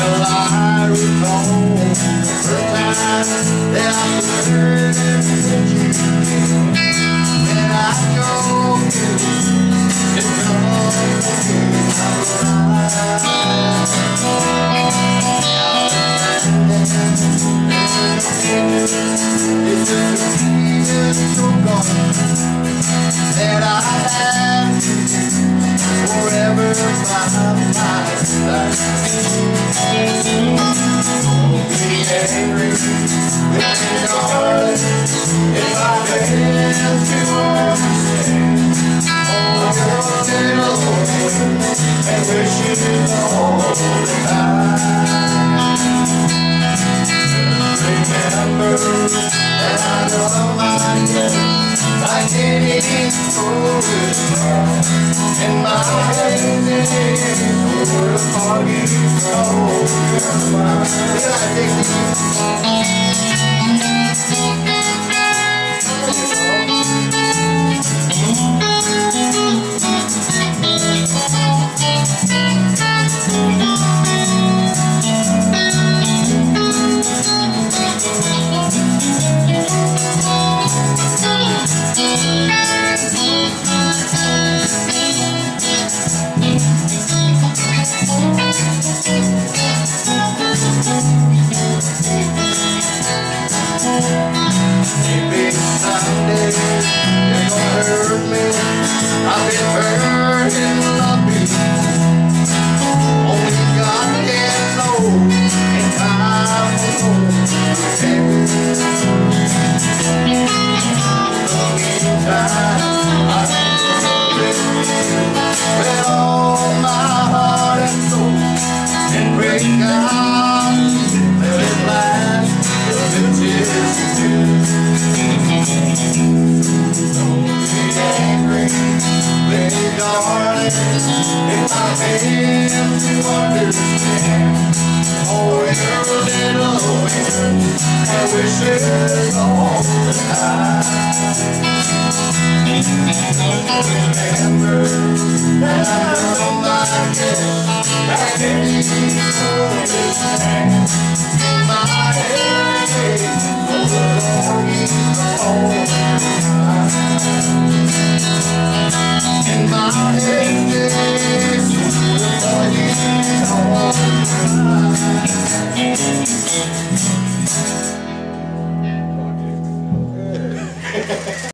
Well, I recall the first time that I heard you, when I go to it's just a reason so gone that I have forever by my side. Don't be angry with me, darling, if I fail to understand. Oh, you're little and wish you all the time. Remember that I love my girl. I can't even hold it down. And my head over the foggy road. Did I take maybe someday you're gonna hurt me. I've been hurt and loved before. Only God can know, and time will know. In the meantime, I live with all my heart and soul, and pray God let it last. Don't be angry, lady darling, if I fail to understand. Oh, you're a little wind and wishes all the time. Remember that I love my girl. I can't even understand. In my head, over the